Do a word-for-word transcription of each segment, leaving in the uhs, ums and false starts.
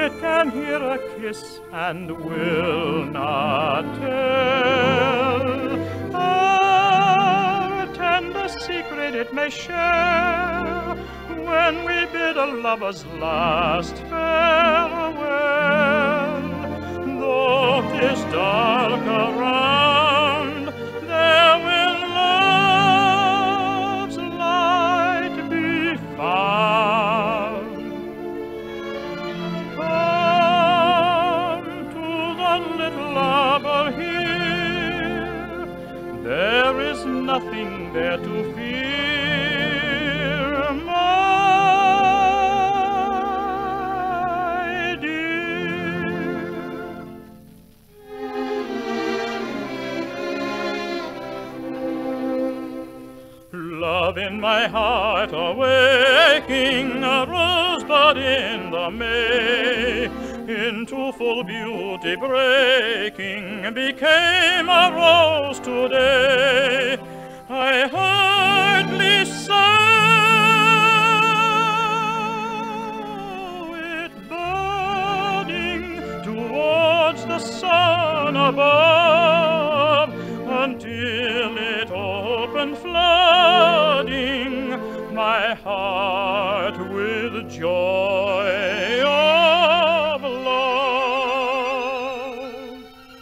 It can hear a kiss and will not tell. A tender secret it may share when we bid a lover's last farewell. Though 'tis dark around, there will love's light be found. Come to the little arbor here, there is nothing there to fear, my dear. Love in my heart awaking, a rosebud in the May, into full beauty breaking, became a rose today. I hardly saw it budding towards the sun above, until it opened, flooding my heart with joy of love.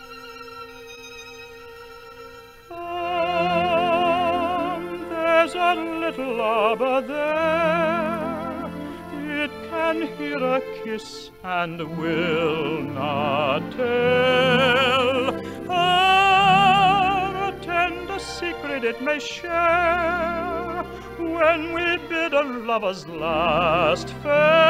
Come, there's a little arbor there, it can hear a kiss and will not tell. A tender secret it may share when we bid a lover's last farewell.